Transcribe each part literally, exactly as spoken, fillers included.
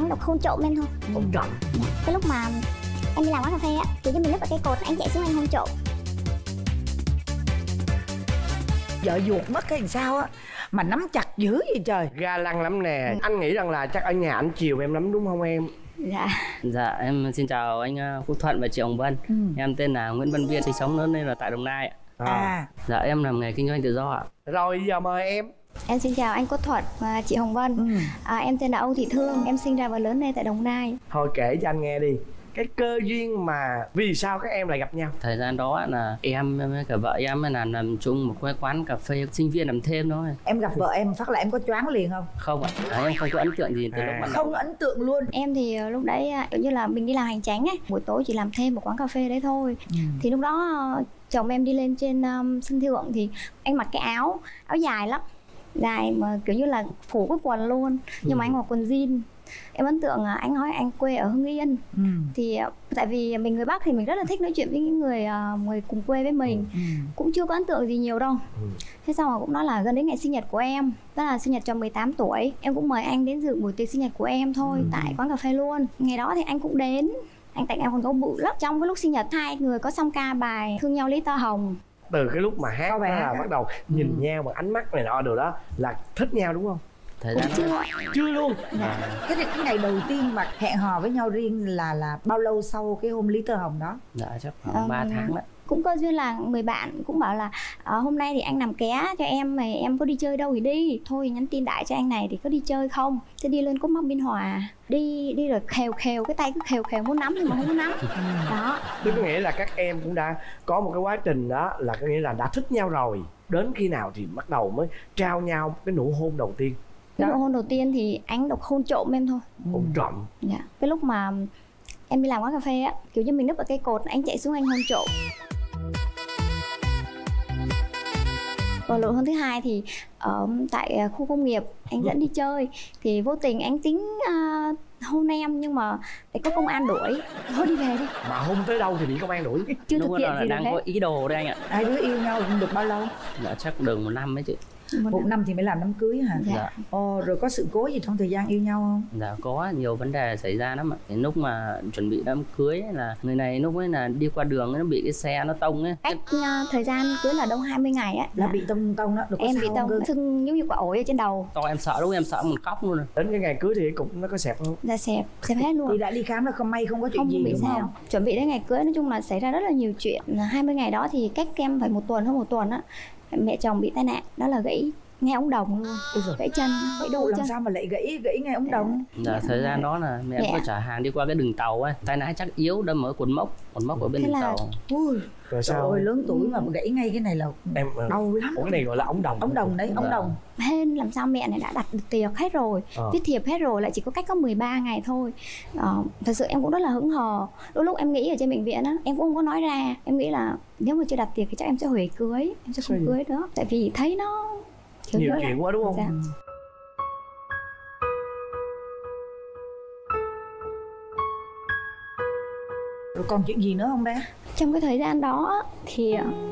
anh độc hôn trộm em thôi. Hôn trộm. Cái lúc mà em đi làm quán cà phê á, kiểu như mình núp ở cây cột, anh chạy xuống anh hôn trộm. Vợ ruột mất cái làm sao á mà nắm chặt dữ vậy trời. Ga lăng lắm nè. Ừ. Anh nghĩ rằng là chắc ở nhà anh chiều em lắm đúng không em? Dạ. Dạ em xin chào anh Quốc Thuận và chị Hồng Vân. ừ. Em tên là Nguyễn Văn Viên, sinh sống lớn lên là tại Đồng Nai. À. à Dạ em làm nghề kinh doanh tự do ạ. Rồi giờ mời em. Em xin chào anh Quốc Thuận và chị Hồng Vân. ừ. à, Em tên là Âu Thị Thương, em sinh ra và lớn lên tại Đồng Nai. Thôi kể cho anh nghe đi, cái cơ duyên mà vì sao các em lại gặp nhau? Thời gian đó là em với cả vợ em là làm chung một cái quán cà phê sinh viên làm thêm thôi. Em gặp vợ em phát là em có choáng liền không? Không ạ, à, em không có ấn tượng gì từ à. lúc ban đầu. Không ấn tượng luôn. Em thì lúc đấy kiểu như là mình đi làm hành chánh ấy, buổi tối chỉ làm thêm một quán cà phê đấy thôi. ừ. Thì lúc đó chồng em đi lên trên um, sân thượng thì anh mặc cái áo áo dài lắm, dài mà kiểu như là phủ cái quần luôn, nhưng ừ. mà anh mặc quần jean. Em ấn tượng là anh nói anh quê ở Hưng Yên. ừ. Thì tại vì mình người Bắc thì mình rất là thích nói chuyện với những người người cùng quê với mình. ừ. Cũng chưa có ấn tượng gì nhiều đâu. ừ. Thế xong rồi cũng nói là gần đến ngày sinh nhật của em, tức là sinh nhật cho mười tám tuổi, em cũng mời anh đến dự buổi tiệc sinh nhật của em thôi. ừ. Tại quán cà phê luôn. Ngày đó thì anh cũng đến, anh tặng em con gấu bự lắm. Trong cái lúc sinh nhật hai người có song ca bài Thương Nhau Lý Tơ Hồng. Từ cái lúc mà hát đó là bắt đầu nhìn ừ. nhau bằng ánh mắt này nọ đồ đó là thích nhau đúng không? Thời gian chưa chưa luôn. à. cái, cái ngày đầu tiên mà hẹn hò với nhau riêng là là bao lâu sau cái hôm Lý Tơ Hồng đó? Dạ chắc khoảng um, ba tháng đấy. Cũng có duyên là người bạn cũng bảo là à, hôm nay thì anh làm ké cho em, mà em có đi chơi đâu thì đi. Thôi nhắn tin đại cho anh này thì có đi chơi không. Thế đi lên Cốt Mốc Biên Hòa. Đi đi rồi khều khều, cái tay cứ khều khều muốn nắm nhưng mà không muốn nắm. Đó. Tức có nghĩa là các em cũng đã có một cái quá trình đó, là có nghĩa là đã thích nhau rồi. Đến khi nào thì bắt đầu mới trao nhau cái nụ hôn đầu tiên? Cái nụ hôn đầu tiên thì anh độc hôn trộm em thôi. Hôn trộm. Dạ. Cái lúc mà em đi làm quán cà phê á, kiểu như mình núp ở cây cột, anh chạy xuống anh hôn trộm. Còn nụ hôn thứ hai thì ở tại khu công nghiệp, anh dẫn đi chơi thì vô tình anh tính uh, hôn em, nhưng mà để có công an đuổi, thôi đi về đi. Mà hôn tới đâu thì bị công an đuổi? Chưa thực hiện gì đang được có hết. ý đồ đây anh ạ. Hai đứa yêu nhau được bao lâu? Dạ chắc được một năm ấy chị. Một, một năm thì mới làm đám cưới hả? Dạ. Ồ, rồi có sự cố gì trong thời gian yêu nhau không? Dạ có nhiều vấn đề xảy ra lắm ạ. Cái lúc mà chuẩn bị đám cưới ấy, là người này lúc ấy là đi qua đường ấy, nó bị cái xe nó tông ấy. Cách uh, thời gian cưới là đâu hai mươi ngày á. Là bị tông tông đó. Được, em bị tông sưng giống như quả ổi ở trên đầu. To em sợ, lúc em sợ mình khóc luôn rồi. Đến cái ngày cưới thì cục nó có xẹp không? Dạ xẹp, xẹp hết luôn. Thì đã đi khám là không may không có chuyện không gì bị đúng sao. không? Chuẩn bị đến ngày cưới nói chung là xảy ra rất là nhiều chuyện. hai mươi ngày đó thì cách em phải một tuần hơn một tuần á. Mẹ chồng bị tai nạn, đó là gãy ngay ống đồng luôn, gãy chân, gãy đôi chân. Làm sao mà lại gãy gãy ngay ống đồng? Dạ, thời gian đó là mẹ dạ. có chở hàng đi qua cái đường tàu ấy, tai nạn chắc yếu đâm ở cột mốc, cột mốc ở bên đường là... tàu. Ui, rồi sao? Ôi, lớn tuổi mà gãy ngay cái này là em đau lắm. Ủa, cái này gọi là ống đồng. Ống đồng đấy, ống dạ. đồng. Hên làm sao mẹ này đã đặt được tiệc hết rồi, à. viết thiệp hết rồi, lại chỉ có cách có mười ba ngày thôi. Ờ, thật sự em cũng rất là hững hờ. Đôi lúc em nghĩ ở trên bệnh viện á, em cũng không có nói ra. Em nghĩ là nếu mà chưa đặt tiệc thì chắc em sẽ hủy cưới, em sẽ không cưới nữa. Tại vì thấy nó Kiểu nhiều chuyện quá đúng không? Dạ. Rồi còn chuyện gì nữa không bé? Trong cái thời gian đó thì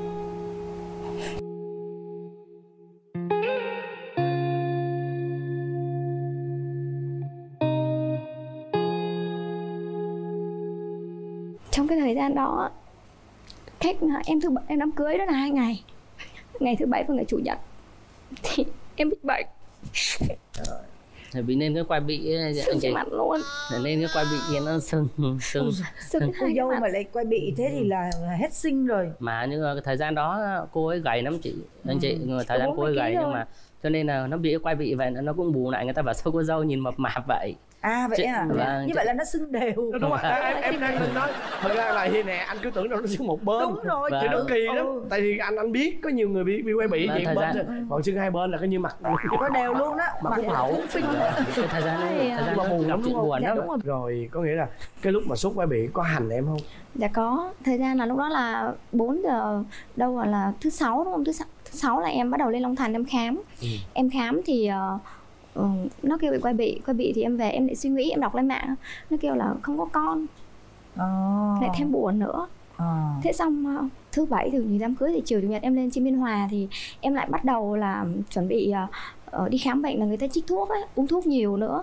Trong cái thời gian đó cách em thứ em đám cưới đó là hai ngày. Ngày thứ bảy và ngày chủ nhật thì em bị bệnh. Rồi bị nên cái quai bị sưng trên mặt luôn. Nên cái quai bị nó sưng sưng. Sưng cô dâu mà lại quai bị thế thì là hết sinh rồi. Mà nhưng mà thời gian đó cô ấy gầy lắm chị, anh chị. Ừ. Thời gian cô ấy gầy nhưng mà cho nên là nó bị cái quai bị vậy nó cũng bù lại, người ta bảo sao cô dâu nhìn mập mạp vậy. À vậy chị, à? Là, như chị... vậy là nó sưng đều. Đúng rồi, em, em đang định nói. Thật ra là như nè, anh cứ tưởng đâu nó sưng một bên. Đúng rồi. Chứ nó kỳ lắm. Ừ. Tại vì anh anh biết có nhiều người bị bị quay bị vậy bên, gian... còn sưng hai bên là coi như mặt có đều luôn á. Mặt phúc hậu. Cái thời gian này, thời gian mà buồn lắm chuyện buồn đó. đó. Rồi có nghĩa là cái lúc mà sốt quai bị có hành em không? Dạ có. Thời gian là lúc đó là bốn giờ đâu là thứ sáu đúng không? Thứ sáu, thứ sáu là em bắt đầu lên Long Thành em khám. Ừ. Em khám thì uh, Ừ, nó kêu bị quai bị, quai bị thì em về em lại suy nghĩ, em đọc lên mạng nó kêu là không có con, oh. lại thêm buồn nữa. oh. Thế xong uh, thứ bảy thì nghỉ đám cưới thì chiều chủ nhật em lên trên Biên Hòa thì em lại bắt đầu là chuẩn bị uh, uh, đi khám bệnh, là người ta trích thuốc ấy, uống thuốc nhiều nữa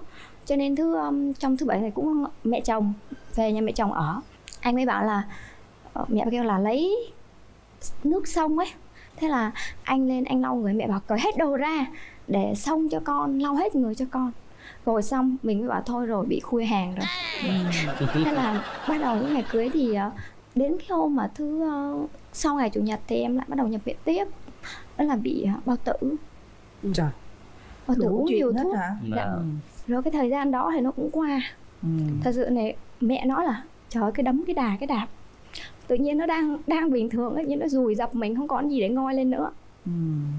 cho nên thứ um, trong thứ bảy này cũng mẹ chồng về nhà mẹ chồng ở, anh mới bảo là uh, mẹ kêu là lấy nước sông ấy, thế là anh lên anh lau người, mẹ bảo cởi hết đồ ra để xông cho con, lau hết người cho con. Rồi xong mình mới bảo thôi rồi bị khui hàng rồi. Thế là bắt đầu những ngày cưới thì uh, đến cái hôm mà thứ uh, sau ngày chủ nhật thì em lại bắt đầu nhập viện tiếp, đó là bị uh, bao tử. Trời, bao tử uống nhiều thuốc hả? Dạ. Rồi cái thời gian đó thì nó cũng qua. ừ. Thật sự này mẹ nói là trời ơi, cái đấm cái đà cái đạp tự nhiên nó đang đang bình thường ấy, nhưng nó dùi dập mình không có gì để ngoi lên nữa. ừ.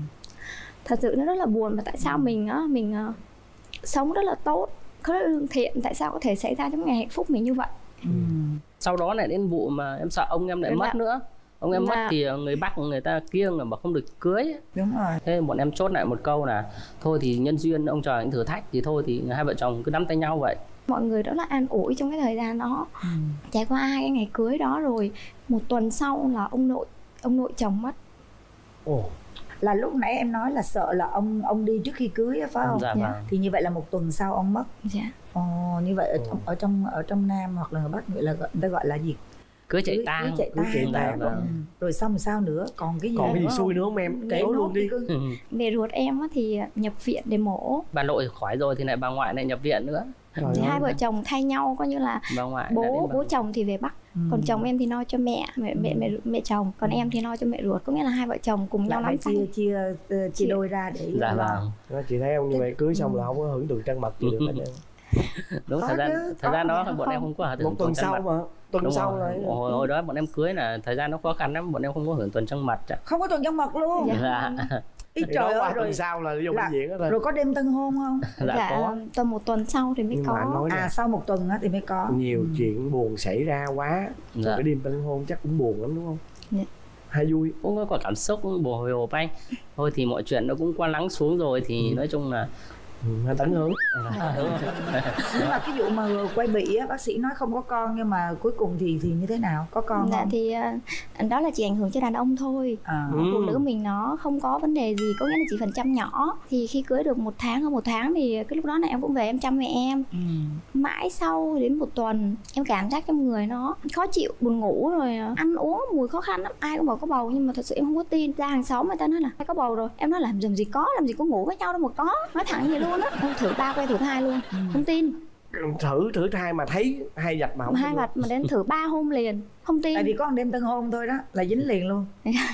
Thật sự nó rất là buồn, mà tại sao ừ. mình á mình uh, sống rất là tốt, rất là lương thiện, tại sao có thể xảy ra trong ngày hạnh phúc mình như vậy. ừ. Sau đó lại đến vụ mà em sợ ông em lại mất nữa. Ông em mất thì người Bắc người ta kiêng mà không được cưới. Đúng rồi. Thế bọn em chốt lại một câu là thôi thì nhân duyên ông trời những thử thách, thì thôi thì hai vợ chồng cứ nắm tay nhau vậy. Mọi người rất là an ủi trong cái thời gian đó. ừ. Trải qua hai cái ngày cưới đó rồi, một tuần sau là ông nội ông nội chồng mất. Ồ. Là lúc nãy em nói là sợ là ông ông đi trước khi cưới phải không? Dạ, dạ. vâng. Thì như vậy là một tuần sau ông mất. Dạ. Ồ, như vậy ở trong ở trong ở trong Nam hoặc là ở Bắc gọi là người ta gọi là gì? Cưới chạy tang. Cưới chạy tang. Cưới chạy tang. Rồi, rồi xong sao nữa? Còn cái gì? Còn cái gì nữa xui nữa không em? Kể Nói luôn đi. Ừ. Mẹ ruột em thì nhập viện để mổ. Bà nội khỏi rồi thì lại bà ngoại lại nhập viện nữa. Thì hai vợ chồng thay nhau, coi như là bà ngoại bố bố chồng thì về Bắc, ừ. còn chồng em thì lo cho mẹ mẹ mẹ mẹ, mẹ chồng, còn ừ. em thì lo cho mẹ ruột, có nghĩa là hai vợ chồng cùng nhau nắm tay, chia chia chia đôi ra để dạ vâng. Chị thấy không, như vậy cưới xong là không có hưởng tượng trăng mật gì được hết em. Đúng, thời gian thời gian đó bọn em không có hưởng một tuần sau mà tuần đúng sau rồi. Hồi, hồi đó bọn em cưới là thời gian nó khó khăn lắm, bọn em không có hưởng tuần trăng mật. Không có tuần trăng mật luôn. Dạ. Ý trời ơi, rồi sau là vô bệnh viện đó. Rồi có đêm tân hôn không? Dạ, dạ có. tầm một tuần sau thì mới nhưng có. À sau một tuần á thì mới có. Nhiều ừ. chuyện buồn xảy ra quá. Dạ. Cái đêm tân hôn chắc cũng buồn lắm đúng không? Dạ. Hay vui? Cũng có cảm xúc bồi hồi hộp anh. Thôi thì mọi chuyện nó cũng qua lắng xuống rồi thì ừ. nói chung là ừ, tận hưởng. Nhưng mà cái vụ mà quay bị á, bác sĩ nói không có con nhưng mà cuối cùng thì thì như thế nào? Có con dạ, không? thì uh, đó là chỉ ảnh hưởng cho đàn ông thôi. À. ừ. Phụ nữ mình nó không có vấn đề gì, có nghĩa là chỉ phần trăm nhỏ. Thì khi cưới được một tháng hơn một tháng thì cái lúc đó là em cũng về em chăm mẹ em. ừ. Mãi sau đến một tuần em cảm giác trong người nó khó chịu, buồn ngủ, rồi ăn uống mùi khó khăn lắm. Ai cũng bảo có bầu nhưng mà thật sự em không có tin. Ra hàng xóm người ta nói là có bầu rồi, em nói làm làm gì có, làm gì có ngủ với nhau đâu mà có, nói thẳng vậy luôn á. Em thử ba quay thử thai luôn, ừ. không tin. Thử thử thai mà thấy hai vạch mà không hai vạch mà đến thử ba hôm liền không tin. Tại vì có một đêm tân hôn thôi đó là dính liền luôn.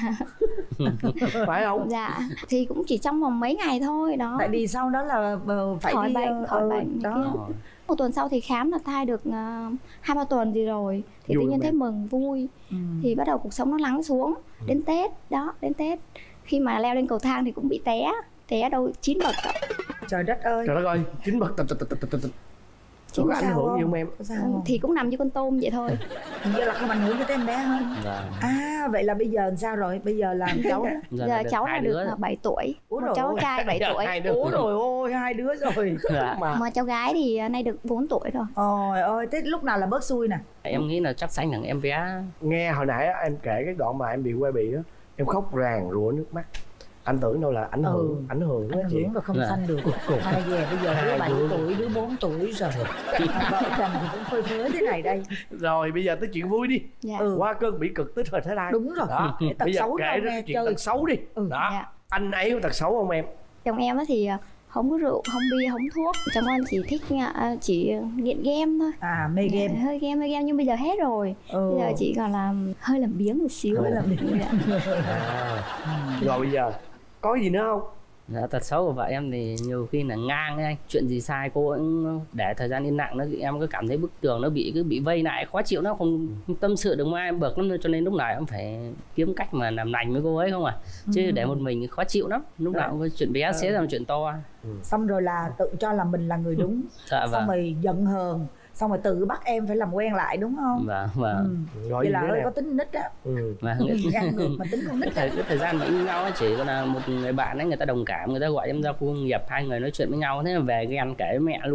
Phải không? Dạ thì cũng chỉ trong vòng mấy ngày thôi đó. Tại vì sau đó là phải khỏi đi bệnh khỏi uh, bệnh đó. Một tuần sau thì khám là thai được uh, hai ba tuần gì rồi thì vui tự nhiên mẹ. thấy mừng vui. ừ. Thì bắt đầu cuộc sống nó lắng xuống. ừ. Đến Tết đó, đến Tết khi mà leo lên cầu thang thì cũng bị té té đâu chín bậc. Trời đất ơi. Trời đất ơi, chín bậc. Có ảnh hưởng gì không em? Sao thì cũng nằm như con tôm vậy thôi. Hình như là không ảnh hưởng cho em bé hơn. Dạ. À vậy là bây giờ sao rồi? Bây giờ làm cháu giờ, giờ cháu là được bảy tuổi. Ủa một cháu ôi. Trai bảy tuổi. Ủa rồi ôi hai đứa rồi. Dạ. mà. mà cháu gái thì nay được bốn tuổi rồi. Ôi ơi, thế lúc nào là bớt xui nè? Em nghĩ là chắc sanh thằng em bé. Nghe hồi nãy em kể cái đoạn mà em bị quay bị đó, em khóc ràn rụa nước mắt. Anh tưởng đâu là ảnh hưởng, ừ. ảnh hưởng ảnh hưởng và không dạ. Sanh được. Hai về bây giờ đứa bảy tuổi, đứa bốn tuổi rồi. Vợ chồng thì cũng phơi phới thế này đây. Rồi bây giờ tới chuyện vui đi. Dạ. Ừ. Qua cơn bị cực tới thời Thái Lan. Đúng rồi. Đó. Tật bây giờ xấu kể nghe chuyện chơi. Tật xấu đi. Ừ. Đó. Dạ. Anh ấy có tật xấu không em? Chồng em thì không có rượu, không bia, không thuốc. Chồng anh chỉ thích chỉ nghiện game thôi. À mê game. Dạ, hơi game, hơi game nhưng bây giờ hết rồi. Ừ. Bây giờ chỉ còn là hơi làm biếng một xíu. Hơi làm biếng. À. Rồi bây giờ có gì nữa không? Dạ, tật xấu của vợ em thì nhiều khi là ngang ấy anh, chuyện gì sai cô cũng để thời gian im lặng, nó em cứ cảm thấy bức tường nó bị cứ bị vây lại khó chịu, nó không, không tâm sự được mai em bực lắm, cho nên lúc nào em phải kiếm cách mà làm lành với cô ấy không à, chứ ừ. để một mình khó chịu lắm, lúc nào cũng có chuyện bé xé ra một chuyện to. Ừ. Xong rồi là tự cho là mình là người đúng. Dạ, xong vâng. Rồi giận hờn, xong rồi tự bắt em phải làm quen lại đúng không? Vâng, vâng. Ừ. Vậy là hơi có tính nít á. Ừ. Mà gan ngược mà tính con nít. Thời, cái thời gian mà yêu nhau ấy, chỉ có là một người bạn ấy, người ta đồng cảm, người ta gọi em ra khu công nghiệp, hai người nói chuyện với nhau, thế là về ghen kể với mẹ luôn.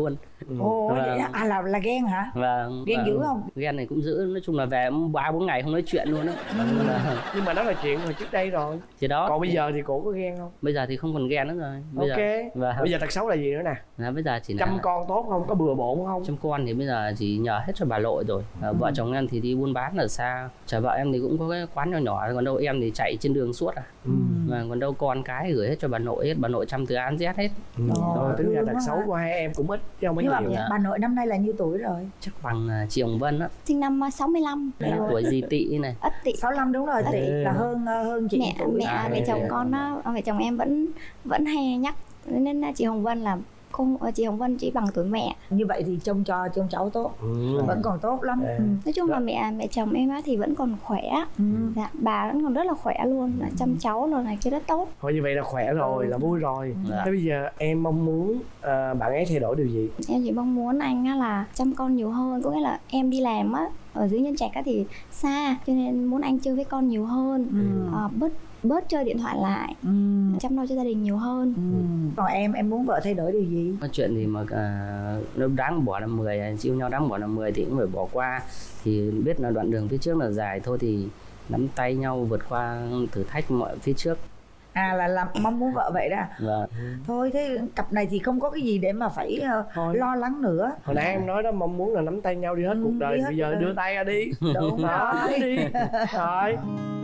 Ồ, Và- vậy á? À là là ghen hả? và Ghen và dữ không? Ghen này cũng giữ, nói chung là về ba bốn ngày không nói chuyện luôn á. Ừ. Là- Nhưng mà đó là chuyện hồi trước đây rồi. thì đó, Còn bây giờ thì cổ có ghen không? bây giờ thì không còn ghen nữa rồi. Bây Ok. giờ, và Bây giờ tật xấu là gì nữa nè? là bây giờ chỉ là Chăm con tốt không? Có bừa bộn không? chăm con thì bây giờ chỉ nhờ hết cho bà nội rồi. À, vợ chồng em thì đi buôn bán ở xa, chả vợ em thì cũng có cái quán nhỏ nhỏ, còn đâu em thì chạy trên đường suốt à. Ừ. Mà còn đâu con cái gửi hết cho bà nội hết, bà nội chăm từ A đến Z hết. Ừ. Ồ, Rồi, tính ra thương tật quá xấu ha. của hai em cũng ít chứ không có Nhưng mà nhiều. dạ. bà nội năm nay là nhiêu tuổi rồi? Chắc bằng à, chị Hồng Vân á, Sinh năm uh, sáu mươi lăm. tuổi dì Tị này. Ất Tỵ. sáu mươi lăm đúng rồi, Tỵ Ê. là hơn hơn chị Mẹ tuổi. mẹ À, mẹ ê, chồng ê. con đó, mẹ chồng em vẫn vẫn hay nhắc nên là chị Hồng Vân là cô chị Hồng Vân chỉ bằng tuổi mẹ. Như vậy thì trông cho trông cháu tốt, Ừ. vẫn còn tốt lắm. Ê. Ừ. Nói chung là mẹ mẹ chồng em á thì vẫn còn khỏe. Ừ. Dạ, bà vẫn còn rất là khỏe luôn, là chăm cháu rồi này kia rất tốt. Thôi như vậy là khỏe rồi, là vui rồi. Dạ. Thế bây giờ em mong muốn ờ, bạn ấy thay đổi điều gì? Em chỉ mong muốn anh á là chăm con nhiều hơn, có nghĩa là em đi làm á ở dưới Nhân Trạch á thì xa, cho nên muốn anh chơi với con nhiều hơn, Ừ. Ờ, bớt bớt chơi điện thoại lại, Ừ. chăm lo cho gia đình nhiều hơn. Ừ. Còn em em muốn vợ thay đổi điều gì? Có chuyện gì mà à, nó đáng bỏ là mười, yêu nhau đáng bỏ là mười thì cũng phải bỏ qua. Thì biết là đoạn đường phía trước là dài thôi thì nắm tay nhau vượt qua thử thách mọi phía trước. À là làm mong muốn vợ vậy đó. Và Thôi thế cặp này thì không có cái gì để mà phải ờ, Thôi. lo lắng nữa. Hồi nãy em nói đó, mong muốn là nắm tay nhau đi hết Ừ, cuộc đi đời. hết Bây giờ cuộc đời. đưa tay ra đi. Đúng Đó, rồi. đi. Rồi.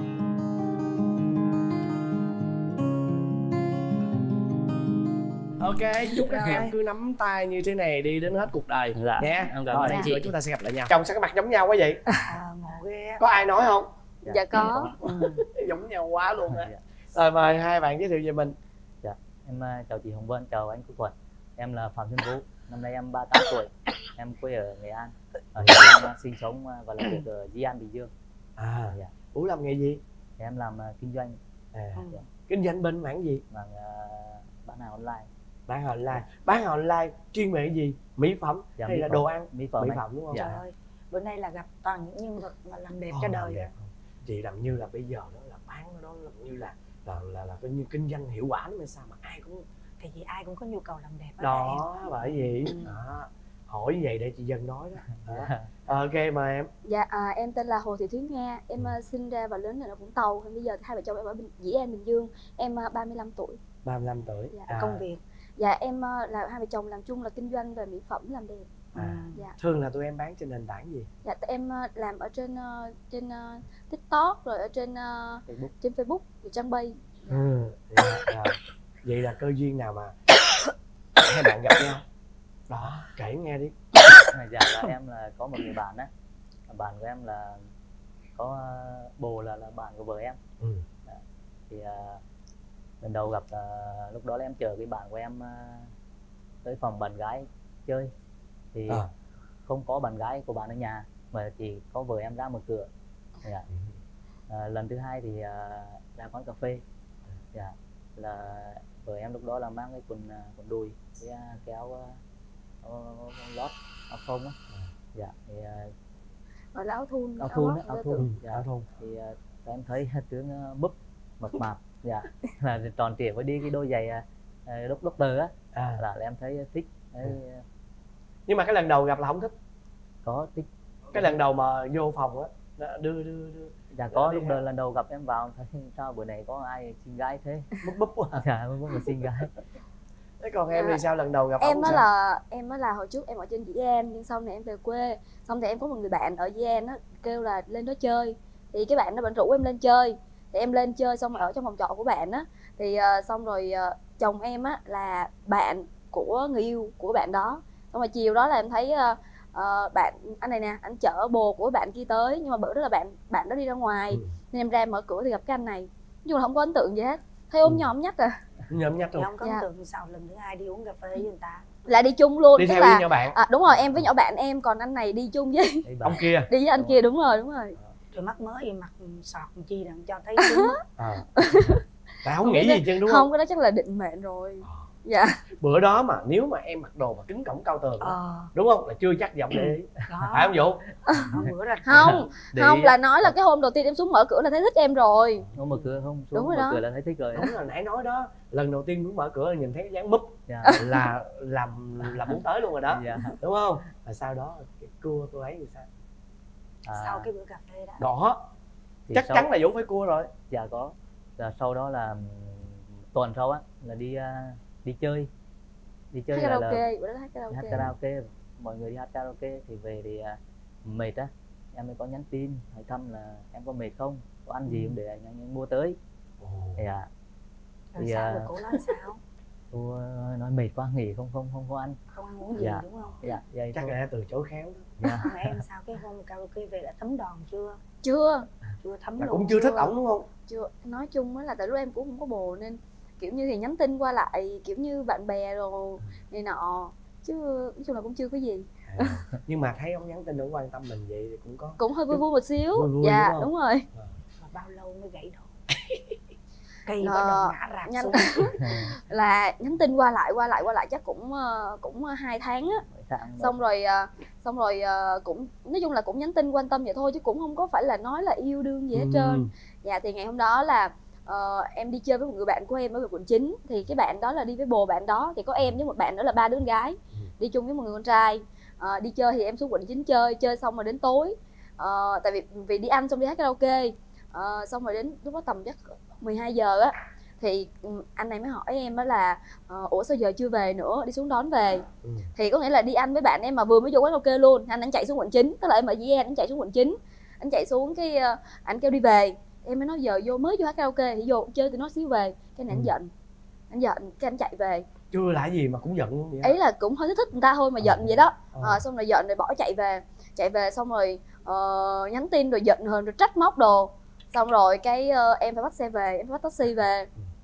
Ok, chúc các Rồi. em cứ nắm tay như thế này đi đến hết cuộc đời. Dạ, Nha. em cảm Rồi, ơn anh chị. rồi chúng ta sẽ gặp lại nhau. Chồng sao cái mặt giống nhau quá vậy? À, ngộ ghê á. Có ai nói không? Dạ có. Ừ. Giống nhau quá luôn á. Dạ. Rồi mời hai bạn giới thiệu về mình. Em uh, chào chị Hồng Vân, chào anh Quốc Thuận. Em là Phạm Xuân Vũ, năm nay em ba mươi tám tuổi. Em quê ở Nghệ An. Ở hiện em uh, sinh sống uh, và làm việc ở Di An, Bình Dương. À, Dạ. Ủa làm nghề gì? Thì em làm uh, kinh doanh À, Ừ. kinh doanh bên mảng gì? bằng uh, bán hàng online. Bán hàng online. Bán hàng online chuyên về cái gì? Mỹ phẩm Dạ, hay mỹ là phẩm. đồ ăn? Mỹ phẩm. Mỹ anh. phẩm đúng không? Dạ. Trời ơi, bữa nay là gặp toàn những nhân vật mà làm đẹp Ồ, cho làm đời. đẹp không? Chị làm như là bây giờ đó là bán cái đó làm như là là là, là coi như kinh doanh hiệu quả lắm hay sao mà ai cũng Thì vì ai cũng có nhu cầu làm đẹp hết đó em. bởi vì đó. Hỏi như vậy để chị Dân nói đó. Đó. Ok mời em. Dạ à, em tên là Hồ Thị Thúy Nga. Em uh, sinh ra và lớn lên ở Vũng Tàu. Bây giờ thì hai vợ chồng em ở Bình, Dĩ An, Bình Dương. Em uh, ba mươi lăm tuổi. ba mươi lăm tuổi. Dạ, À, Công việc. Dạ em uh, là hai vợ chồng làm chung là kinh doanh về mỹ phẩm làm đẹp. à. Dạ. Thường là tụi em bán trên nền tảng gì? Dạ t- em uh, làm ở trên uh, trên uh, TikTok rồi ở trên uh, Facebook. trên Facebook, rồi trang bay. Ừ. Dạ, rồi. Vậy là cơ duyên nào mà hai bạn gặp nhau? Đó, kể nghe đi. Dạ là em là có một người bạn á. Bạn của em là có uh, bồ là là bạn của vợ em. Ừ. Thì uh, lần đầu gặp uh, lúc đó là em chờ cái bạn của em uh, tới phòng bạn gái chơi. Thì À. không có bạn gái của bạn ở nhà mà chỉ có vợ em ra mở cửa. Dạ. À, lần thứ hai thì à, ra quán cà phê. Dạ. Là vợ em lúc đó là mang cái quần à, quần đùi với à, kéo à, lót áo phông á. Dạ. Thì à, Gọi là áo thun. áo thun lót, á, áo lót thun. tượng. Ừ, Dạ. áo thun. Thì à, em thấy tướng à, búp mập mạp. Dạ. Là tròn trịa với đi cái đôi giày à, đốc doctor á. À. Là em thấy thích. Đấy, Nhưng mà cái lần đầu gặp là không thích. có thích. Cái lần đầu mà vô phòng á, đó, đưa đưa đưa Dạ có đi lúc ha. đầu lần đầu gặp em vào thấy sao bữa này có ai xinh gái thế. búp búp quá. Dạ có một xinh gái. Thế còn em Dạ. thì sao, lần đầu gặp Em ổng á sao? là em á là hồi trước em ở trên Dĩ An, nhưng sau này em về quê, xong thì em có một người bạn ở Dĩ An á kêu là lên đó chơi, thì cái bạn nó vẫn rủ em lên chơi, thì em lên chơi xong rồi ở trong phòng trọ của bạn á, thì uh, xong rồi uh, chồng em á là bạn của người yêu của bạn đó, xong rồi chiều đó là em thấy uh, uh, bạn anh này nè, anh chở bồ của bạn kia tới, nhưng mà bữa đó là bạn bạn đó đi ra ngoài, Ừ. nên em ra mở cửa thì gặp cái anh này, nhưng mà không có ấn tượng gì hết, thấy ôm Ừ. nhòm nhắc à, Nhậm nhắc Thì luôn. không có Dạ. ấn tượng sao lần thứ hai đi uống cà phê với người ta. lại đi chung luôn, Đi tức theo là đi nhau bạn. à, đúng rồi, em với nhỏ bạn em, còn anh này đi chung với Đấy, bạn. Ông kia. đi với anh kia, đúng rồi đúng rồi. Rồi mắc mới gì mặt sọt làm chi đặng cho thấy cứng. À. Tại không nghĩ gì chứ đúng không? Không, cái đó chắc là định mệnh rồi, Dạ. Bữa đó mà nếu mà em mặc đồ mà kính cổng cao tường Ờ. đúng không, là chưa chắc giọng để ý. Đó. Phải không Vũ? Hôm bữa ra Không, Để không ý. là nói là cái hôm đầu tiên em xuống mở cửa là thấy thích em rồi. Không mở cửa không xuống Đúng rồi mở đó. cửa là thấy thích rồi. Đúng là nãy nói đó, lần đầu tiên muốn mở cửa là nhìn thấy cái dáng múp Dạ. là làm là muốn tới luôn rồi đó. Dạ. Đúng không? Và sau đó cái cua cô ấy thì sao? À, sau cái bữa cà phê đó. Đó, thì chắc sau- chắn là Vũ phải cua rồi. Dạ có. Và sau đó là ừm, tuần sau á là đi à, đi chơi đi chơi Hát là, là karaoke, bữa đó hát đi hát karaoke. karaoke, mọi người đi hát karaoke thì về thì à, mệt á, em mới có nhắn tin hỏi thăm là em có mệt không, có ăn gì không để anh, anh mua tới. Thì à, Rồi thì, sao à, rồi cô nói sao? cô nói mệt quá nghỉ không không không có ăn. Không ăn uống gì Dạ. đúng không? Dạ vậy Chắc thôi. là từ chối khéo đó. Dạ. Mà em sao cái hôm karaoke về đã thấm đòn chưa? Chưa, Chưa thấm Là luôn. cũng chưa thích ổng đúng không? chưa. Nói chung á là tại lúc em cũng không có bồ nên kiểu như thì nhắn tin qua lại kiểu như bạn bè rồi này nọ, chứ nói chung là cũng chưa có gì. À, nhưng mà thấy ông nhắn tin ông quan tâm mình vậy thì cũng có. Cũng hơi vui vui một xíu. Vui vui, Dạ đúng không? đúng rồi. Mà bao lâu mới gãy đầu? Cây Là bắt đầu ngã rạp nhanh- xuống. Là nhắn tin qua lại qua lại qua lại chắc cũng ờ, cũng hai tháng á. Tháng Xong rồi ờ, xong rồi ờ, cũng nói chung là cũng nhắn tin quan tâm vậy thôi chứ cũng không có phải là nói là yêu đương gì hết trơn. Ừ. Dạ thì ngày hôm đó là ờ, em đi chơi với một người bạn của em ở quận chín, thì cái bạn đó là đi với bồ bạn đó, thì có em với một bạn nữa là ba đứa con gái đi chung với một người con trai. Ờ, đi chơi thì em xuống quận chín chơi chơi xong rồi đến tối. Ờ, tại vì vì đi ăn xong đi hát karaoke. Ờ, xong rồi đến lúc đó tầm chắc mười hai giờ á thì ừ, anh này mới hỏi em đó là ờ, ủa sao giờ chưa về nữa, đi xuống đón về. Ừ. Thì có nghĩa là đi ăn với bạn em mà vừa mới vô quán karaoke luôn, anh anh chạy xuống quận chín, tức là em ở Dĩ An, anh chạy xuống quận chín, anh chạy xuống cái ờ, anh kêu đi về, em mới nói giờ vô mới vô hát karaoke thì vô chơi tụi nó xíu về, cái này anh Ừ. giận, anh giận cái anh chạy về. Chưa là gì mà cũng giận luôn vậy? Ấy là cũng hơi thích thích người ta thôi mà giận vậy đó. Ờ. Ờ, xong rồi giận rồi bỏ chạy về, chạy về xong rồi ờ, nhắn tin rồi giận hờn rồi trách móc đồ. Xong rồi cái ờ, em phải bắt xe về, em phải bắt taxi về.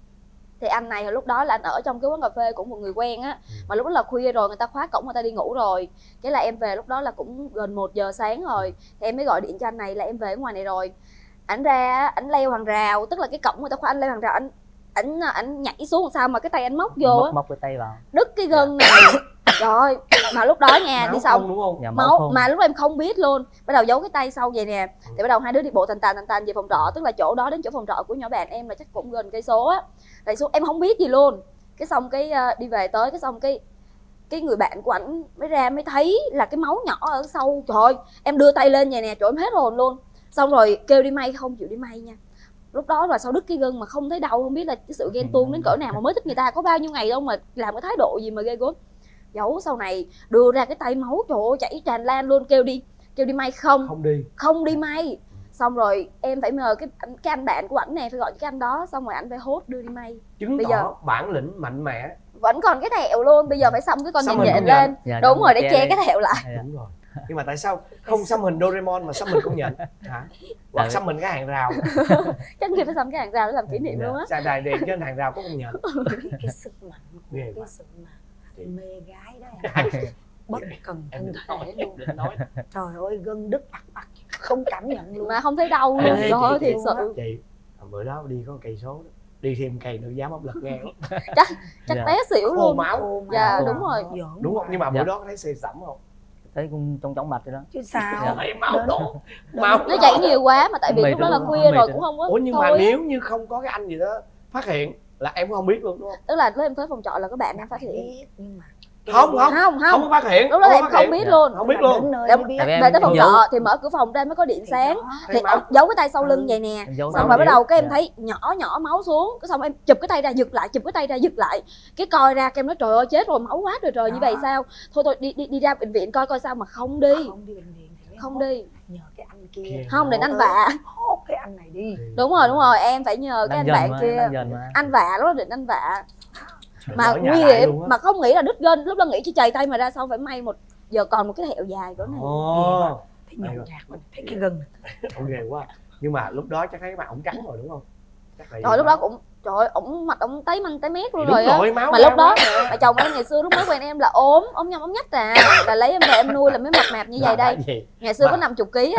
Thì anh này hồi lúc đó là anh ở trong cái quán cà phê của một người quen á, mà lúc đó là khuya rồi, người ta khóa cổng, người ta đi ngủ rồi. Cái là em về lúc đó là cũng gần một giờ sáng rồi, thì em mới gọi điện cho anh này là em về ở ngoài này rồi. Ảnh ra á, ảnh leo hàng rào, tức là cái cổng người ta khóa, anh leo hàng rào, anh ảnh ảnh nhảy xuống làm sao mà cái tay anh móc vô á, móc, móc cái tay vào. đứt cái gân này. Rồi mà lúc đó nha, Máu đi xong không đúng không? Dạ, máu máu không. mà lúc đó em không biết luôn, bắt đầu giấu cái tay sau vậy nè. Thì bắt đầu hai đứa đi bộ tàn tàn tàn tàn về phòng trọ, tức là chỗ đó đến chỗ phòng trọ của nhỏ bạn em là chắc cũng gần cây số á. Tại xuống em không biết gì luôn. Cái xong cái uh, đi về tới cái xong cái cái người bạn của ảnh mới ra mới thấy là cái máu nhỏ ở sau. Trời ơi, em đưa tay lên vậy nè, trời em hết hồn luôn. Xong rồi kêu đi may, không chịu đi may nha. Lúc đó là sau đứt cái gân mà không thấy đau, không biết là cái sự ghen tuông đến cỡ nào mà mới thích người ta, có bao nhiêu ngày đâu mà làm cái thái độ gì mà ghê gớm. Giấu sau này đưa ra cái tay máu, trời ơi chảy tràn lan luôn, kêu đi kêu đi may không Không đi. không đi may. Xong rồi em phải nhờ cái anh- cái anh bạn của ảnh nè, phải gọi cho cái anh đó, xong rồi ảnh phải hốt đưa đi may. Chứng Bây tỏ giờ- bản lĩnh mạnh mẽ. Vẫn còn cái thẹo luôn, bây giờ phải xăm cái con Xăm nhện hình nhện công nhận. lên. Dạ, Đúng đúng rồi, để che che lên. cái thẹo lại. Dạ. Đúng rồi. Nhưng mà tại sao không xăm hình Doraemon mà xăm hình con nhện hả? Hoặc Tại- xăm hình cái hàng rào. Chắc kia phải xăm cái hàng rào để làm kỷ niệm Dạ. luôn á. Ra đài điện trên hàng rào có con nhện. Cái sức mạnh của Ghê cái quá. sự mà mê gái đó em. Bất cần Em thân định thể nói, luôn. định nói. Trời ơi, gân đứt bạc bạc không cảm nhận luôn. Mà không thấy đau luôn. Ê, Trời ơi, chị- thiệt chị- sự. Chị bữa đó đi có cây số đó, đi thêm cây nữa dám áp lực ngang lắm. Chắc Dạ. té xỉu Khô luôn. máu. Khô máu. Dạ, đúng rồi. Giỡn Đúng không? Nhưng mà bữa Dạ. đó có thấy xê sẩm không? Thấy cũng trong chóng mặt rồi đó. chứ sao. Thấy máu Đến- đổ. Máu Nó chảy nhiều quá mà tại vì Mệt lúc đó là đúng khuya không? rồi Mệt cũng không có. Ủa nhưng mà thôi. nếu như không có cái anh gì đó phát hiện là em cũng không biết luôn đúng không? Tức là lúc em tới phòng trọ là các bạn em phát hiện. Biết, nhưng mà Không không Không không không. có phát hiện. Lúc đó là em phát không hiện. biết Dạ. luôn. Không biết đến luôn. nơi Em- mới biết. Tại vì em Về tới phòng giấu. trọ thì mở cửa phòng ra mới có điện Thì sáng. đó. Thì Thấy máu. ông giấu cái tay sau lưng Ừ. vậy nè. Em giấu Xong máu rồi bắt nhiều. đầu cái em Dạ. thấy nhỏ nhỏ máu xuống, cái xong em chụp cái tay ra giật lại, chụp cái tay ra giật lại, cái coi ra cái em nói trời ơi chết rồi, máu quá trời trời, như Đó. vậy sao, thôi thôi đi đi đi ra bệnh viện coi coi sao, mà không đi, Không đi bệnh viện thì mới không hốt. đi, Nhờ cái anh kia. Kia. không định anh vạ. Hốt cái anh này đi. Đúng rồi đúng rồi, em phải nhờ cái Đang anh dần bạn mà, kia, đang dần mà. anh vạ, lúc đó định anh vạ Trời, mà đỡ nhà nguy lại hiểm, luôn á. mà không nghĩ là đứt gân, lúc đó nghĩ chỉ chày tay mà ra xong phải may một giờ còn một cái thẹo dài cỡ này. Ồ, Thấy nhậu nhạt mình thấy cái gân. ông ghê quá. Nhưng mà lúc đó chắc thấy cái mặt ổng trắng rồi đúng không? Chắc là Trời gì lúc đó máu. cũng trời ơi, ổng mặt ổng tấy manh tấy mét Thì luôn đúng rồi á. rồi, máu Mà ra lúc đó quá mà. mà chồng em ngày xưa lúc mới quen em là ốm ốm nhom ốm nhách à, là lấy em về em nuôi là mới mập mạp như vậy Là đây. tại gì? Ngày xưa Mà- có năm chục ký à.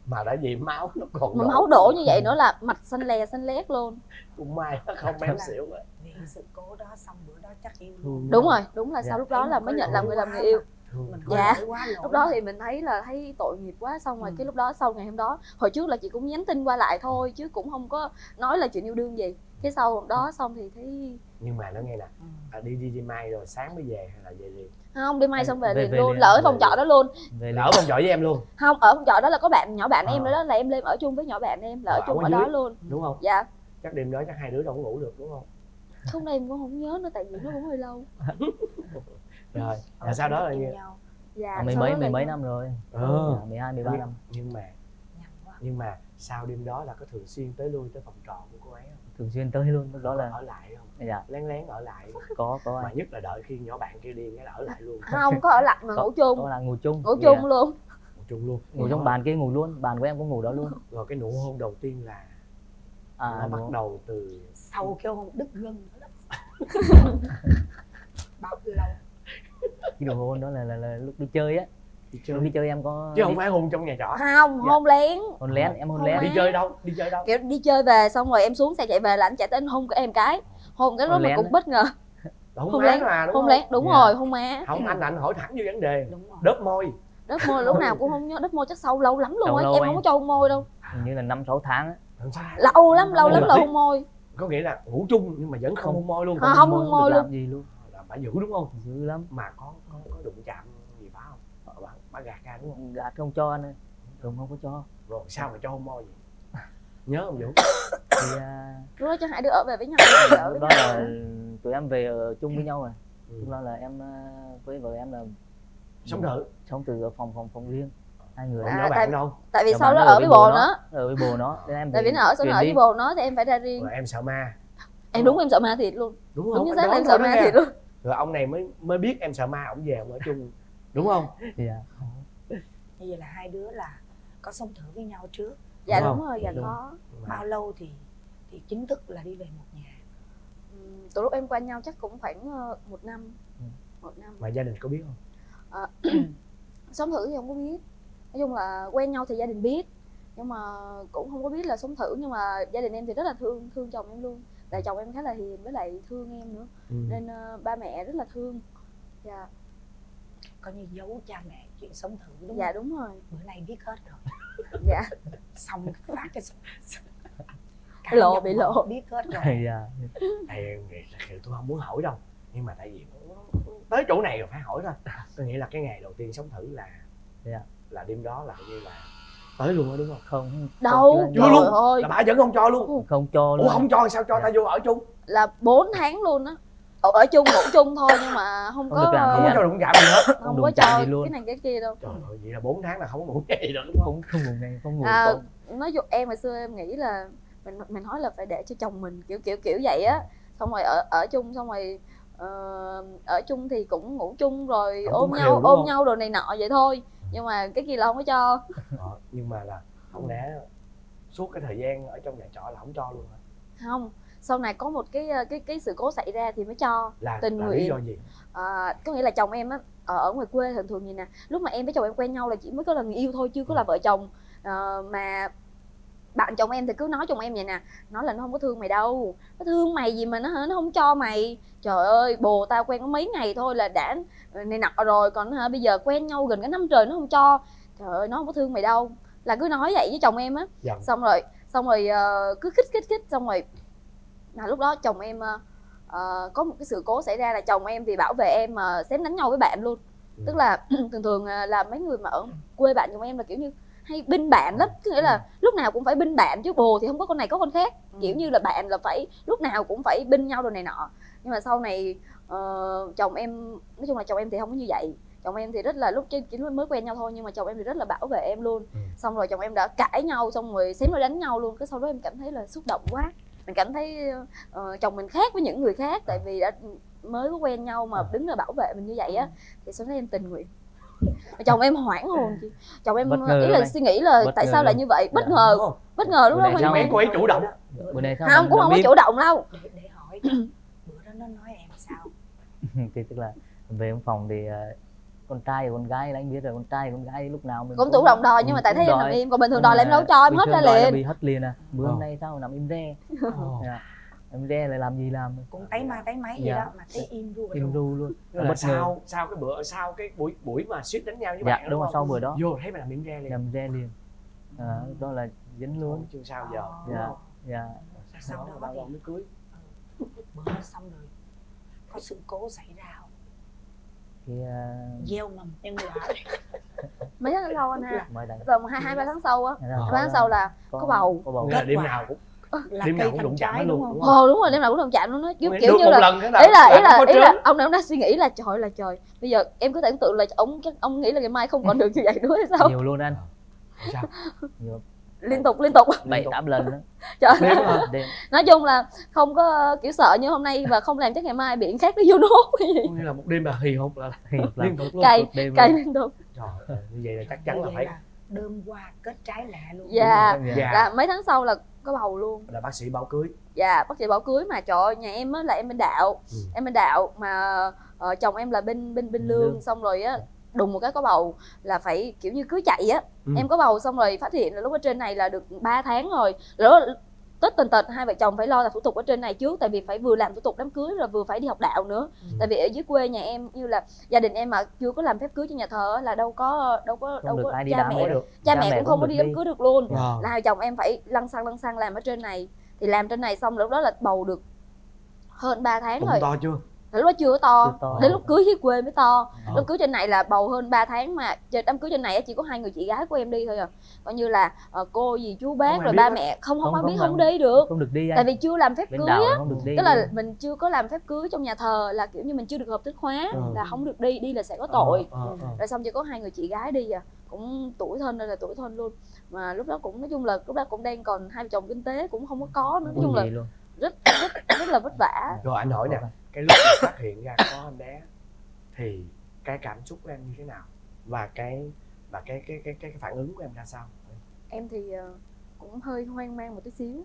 mà đã vậy máu nó còn mà đổ. máu đổ như vậy nữa là mạch xanh lè xanh lét luôn. Cũng may nó không béo xỉu á. Vì sự cố đó xong bữa đó chắc yêu luôn. Đúng rồi, đúng là Dạ. sau lúc đó là mới nhận làm người làm người yêu. Mình Dạ. quá Lúc đó thì mình thấy là thấy tội nghiệp quá, xong rồi ừ. cái lúc đó sau ngày hôm đó, hồi trước là chị cũng nhắn tin qua lại thôi chứ cũng không có nói là chuyện yêu đương gì. Cái sau hôm đó xong thì thấy nhưng mà nó nghe nè, à, đi đi đi mai rồi sáng mới về hay là về liền? không, đi mai xong về, Về- liền về luôn, liền, là ở về phòng trọ liền. đó luôn. Về Lỡ phòng trọ với em luôn Không, ở phòng trọ đó là có bạn nhỏ bạn À. em nữa đó, là em lên ở chung với nhỏ bạn em, là ở Ờ, chung ở ở dưới. đó luôn. đúng không? Dạ. Chắc đêm đó chắc hai đứa đâu có ngủ được đúng không? Không, đây em cũng không nhớ nữa tại vì nó cũng hơi lâu. Rồi là sau đó là như Dạ. mười sau mấy đó mười là- mấy năm rồi. Ờ. Dạ, mười hai mười ba nhưng, năm. nhưng mà Nhanh quá. nhưng mà sau đêm đó là có thường xuyên tới lui tới phòng trọ của cô ấy không? Thường xuyên tới luôn, lúc đó Có là ở lại không? dạ Lén lén ở lại có có mà anh. nhất là đợi khi nhỏ bạn kia đi cái là ở lại luôn. Không có ở lại mà Có- ngủ chung. Có là ngủ chung. Ngủ Dạ. chung luôn. Ngủ chung luôn. Ngủ trong bàn kia ngủ luôn, bàn của em cũng ngủ đó luôn. Rồi cái nụ hôn đầu tiên là À nó bắt đúng. đầu từ Sau cái hôm đứt gân nữa đó. Bao nhiêu lâu? Cái nụ hôn đó là, là, là lúc đi chơi á. đi Lúc chơi đi chơi em có chứ không đi, phải hôn trong nhà trọ. Không, Dạ. hôn lén. hôn lén, em hôn Hôn lén. lén. Đi chơi đâu? Đi chơi đâu? Kiểu đi chơi về xong rồi em xuống xe chạy về là anh chạy tới anh hôn cái em cái. Hôn cái đó Hôn mà lén cũng á. bất ngờ. Hôn Hôn má lén, mà đúng hôn không? lén, đúng Dạ. rồi, hôn má. Không, anh anh hỏi thẳng vô vấn đề. Đúng rồi. Đớp môi. Đất môi lúc nào cũng không nhớ, đất môi chắc sâu lâu lắm luôn Lâu á, lâu em anh. không có cho hôn môi đâu. Hình như là năm sáu tháng á. Làm sao? Lâu lắm, lâu lắm Ủa, là tiếp. hôn môi. Có nghĩa là ngủ chung nhưng mà vẫn không Không. hôn môi luôn. À, không được hôn môi làm luôn. gì luôn. Là bà dữ đúng không? Dữ lắm. Mà có có có đụng chạm gì phải không? Ờ, bà, bà gạt ra đúng không? Gạt không cho nữa. Thường không có cho. Rồi sao mà cho hôn môi vậy? Nhớ không Vũ? Thì à, Lúc đó cho hai đứa ở về với nhau, ở với lúc đó nhau. là tụi em về ở chung với nhau rồi. Ừ. Lúc đó là em à, với vợ em là Sống thử. sống từ ở phòng phòng phòng riêng hai người. Còn À, nhỏ tại- bạn đâu? Tại vì Nhỏ sau bạn đó nó ở với bồ nó, nó. ở với bồ nó. Nên em Tại vì nó ở sau nó chuyển ở đi. với bồ nó thì em phải ra riêng. Rồi em sợ ma. Em đúng em sợ ma thiệt luôn. Đúng không? Đúng chính Anh xác là đoán em thôi sợ đó ma nha. thiệt luôn. Rồi ông này mới mới biết em sợ ma, ổng về ổng ở chung. Đúng không? Dạ. Như vậy là hai đứa là có sống thử với nhau trước. Dạ Đúng đúng không? rồi, dạ Đúng. có. Mà Bao lâu thì thì chính thức là đi về một nhà? Ừm, Từ lúc em quen nhau chắc cũng khoảng ờ, một năm. Ừ. Một năm. mà gia đình có biết không? Sống thử thì không có biết. Nói chung là quen nhau thì gia đình biết, nhưng mà cũng không có biết là sống thử. Nhưng mà gia đình em thì rất là thương thương chồng em luôn, tại chồng em khá là hiền với lại thương em nữa, Ừ. nên uh, ba mẹ rất là thương. Dạ. Coi như giấu cha mẹ chuyện sống thử đúng Dạ không? đúng rồi. Bữa nay biết hết rồi. Dạ. Xong phát cho cả Lộ, dòng bị họ lộ. biết hết rồi. Dạ. Thì thật sự tôi không muốn hỏi đâu, nhưng mà tại vì tới chỗ này rồi phải hỏi thôi. Tôi nghĩ là cái ngày đầu tiên sống thử là Dạ. là đêm đó là như là tới luôn đó đúng không? Không. Đâu, không Chưa trời luôn. ơi, Là bà vẫn không cho luôn. Không cho luôn. Ủa không cho sao cho ta vô ở chung? là bốn tháng luôn á. Ở, ở chung ngủ chung thôi nhưng mà không Không có được làm Không gì có anh. cho đụng chạm gì hết. không Không có đụng chạm cho gì luôn. cái này cái kia đâu. Trời ơi, vậy là bốn tháng là không có ngủ gì nữa đúng không? Không không ngủ ngày không ngủ À, không. nói chung em hồi xưa em nghĩ là mình mình nói là phải để cho chồng mình kiểu kiểu kiểu vậy á, xong rồi ở ở chung xong rồi ờ, ở chung thì cũng ngủ chung rồi Cũng ôm khều, nhau đúng ôm không? nhau đồ này nọ vậy thôi, nhưng mà cái kia là không có cho. Ờ, nhưng mà là không lẽ suốt cái thời gian ở trong nhà trọ là không cho luôn hả? Không, sau này có một cái cái cái sự cố xảy ra thì mới cho. Là, Tình là nguyện. lý do gì? À, có nghĩa là chồng em á ở, ở ngoài quê thường thường gì nè, lúc mà em với chồng em quen nhau là chỉ mới có là người yêu thôi, chưa có là vợ chồng. Ờ, mà bạn chồng em thì cứ nói chồng em vậy nè, nói là nó không có thương mày đâu, nó thương mày gì mà nó hả, nó không cho mày. Trời ơi, bồ tao quen có mấy ngày thôi là đã này nọ rồi, còn hả bây giờ quen nhau gần cả năm trời nó không cho. Trời ơi, nó không có thương mày đâu, là cứ nói vậy với chồng em á. Giận. Xong rồi xong rồi uh, cứ khích khích khích xong rồi là lúc đó chồng em uh, uh, có một cái sự cố xảy ra là chồng em vì bảo vệ em mà uh, xém đánh nhau với bạn luôn. Ừ. Tức là thường thường uh, là mấy người mà ở quê bạn chồng em là kiểu như hay binh bạn lắm, có nghĩa là lúc nào cũng phải binh bạn chứ bồ thì không có con này có con khác, kiểu như là bạn là phải lúc nào cũng phải binh nhau đồ này nọ. Nhưng mà sau này uh, chồng em, nói chung là chồng em thì không có như vậy. Chồng em thì rất là lúc chỉ mới quen nhau thôi, nhưng mà chồng em thì rất là bảo vệ em luôn. Ừ. Xong rồi chồng em đã cãi nhau xong rồi xém nó đánh nhau luôn. Cái sau đó em cảm thấy là xúc động quá, mình cảm thấy uh, chồng mình khác với những người khác, tại vì đã mới có quen nhau mà đứng ra bảo vệ mình như vậy á, thì sau đó em tình nguyện. Chồng em hoảng hồn chị. Chồng em Bất ngờ ý là luôn suy nghĩ là Bất tại ngờ sao lại luôn. như vậy, bất Dạ. ngờ, Đúng không? bất ngờ lúc Bữa đó nay hoang sao Mấy mang. cô ấy chủ động. Bữa nay sao Không, mình cũng không có biết. chủ động đâu. Để, để hỏi bữa đó nó nói em sao? Thì tức là về trong phòng thì uh, con trai và con gái là anh biết rồi, con trai con gái lúc nào mình cũng chủ động đòi, nhưng mà tại thấy em nằm im, còn bình thường đòi là em đâu cho em hết ra liền. bị hết liền à, bữa Ờ. hôm nay sao nằm im re. Ồ. Dạ. Em re lại làm gì làm, Cũng tay ma tay máy gì Dạ. đó mà thấy im ru im ru luôn. Tức là Bất ngờ. sau sau cái bữa sau cái buổi buổi mà suýt đánh nhau với Dạ bạn đúng rồi, không? sau bữa đó Vô thấy mày làm miếng re liền. nằm re liền. À, đó là dính luôn. Chưa sao giờ. Dạ dạ. Sau đó bao thì lâu mới cưới. bữa xong rồi có sự cố xảy ra không? Thì uh, Gieo mầm nhân quả. Mấy tháng sau anh ha, mới đây. tầm hai hai ba tháng sau á, Dạ, ba tháng sau là có bầu. Có bầu. Nghĩa là Kết đêm quả nào cũng Là đêm nào cây cũng thành đụng chạm trái nó luôn đúng đúng không? không? Ồ đúng rồi, đêm nào cũng đồng chạm luôn đó, kiểu, Được kiểu như một là lần thế nào ý là ý bạn là không có ý là trớn. ông nào ông đang suy nghĩ là trời là trời, bây giờ em cứ tưởng tượng là ông chắc ông nghĩ là ngày mai không còn được như vậy nữa hay sao? Nhiều luôn anh. Sao? Nhiều. Liên tục liên tục. Bảy tám lần đó. Trời Đêm ơi. hả? Đêm. Nói chung là không có kiểu sợ như hôm nay và không làm chắc ngày mai bị khác nó vô nốt cái gì. Như là một đêm là hì hục là Thì một lần. liên tục luôn. Cay Đêm cay luôn. liên tục. Trời ơi, như vậy là chắc chắn là Vậy phải là đơm qua kết trái lạ luôn. Dạ. Dạ. Là mấy tháng sau là có bầu luôn. Là bác sĩ bảo cưới. Dạ bác sĩ bảo cưới mà trời ơi, nhà em á là em bên đạo, Ừ. em bên đạo mà ờ, chồng em là bên bên bên lương, Lương. xong rồi á đùng một cái có bầu là phải kiểu như cưới chạy á. Ừ. Em có bầu xong rồi phát hiện là lúc ở trên này là được ba tháng rồi, rồi tất tần tật hai vợ chồng phải lo làm thủ tục ở trên này trước, tại vì phải vừa làm thủ tục đám cưới rồi vừa phải đi học đạo nữa. Ừ. Tại vì ở dưới quê nhà em như là gia đình em mà chưa có làm phép cưới cho nhà thờ á, là đâu có đâu có Không đâu được có ai đi cha đám mẹ hết được. cha Cha mẹ mẹ cũng cũng không có được đi đám đi. cưới được luôn. Wow. Là hai chồng em phải lăn xăng lăn xăng làm ở trên này, thì làm trên này xong lúc đó là bầu được hơn ba tháng Bụng rồi. to chưa? Lúc đó chưa có to, Chưa to. đến lúc cưới dưới quê mới to. Ờ. Lúc cưới trên này là bầu hơn ba tháng, mà trên đám cưới trên này á, chỉ có hai người chị gái của em đi thôi à. Coi như là ờ, cô gì chú Không bác ai rồi biết ba hết. mẹ không không, Không- ai không biết làm- không đi được. Không được đi anh. Tại vì chưa làm phép Bên cưới đảo á, không được đi. tức là mình chưa có làm phép cưới trong nhà thờ, là kiểu như mình chưa được hợp thức hóa, Ừ. là không được đi, đi là sẽ có tội. Ờ, ờ, ờ. Rồi xong chỉ có hai người chị gái đi à, cũng tuổi thân đây là tuổi thân luôn, mà lúc đó cũng nói chung là lúc đó cũng đang còn hai vợ chồng kinh tế cũng không có có nữa, nói chung là gì luôn. rất rất rất là vất vả. Rồi anh hỏi nè, cái lúc mà phát hiện ra có em bé thì cái cảm xúc của em như thế nào, và cái và cái cái cái cái, cái phản ứng của em ra sao? Em thì ờ, cũng hơi hoang mang một tí xíu.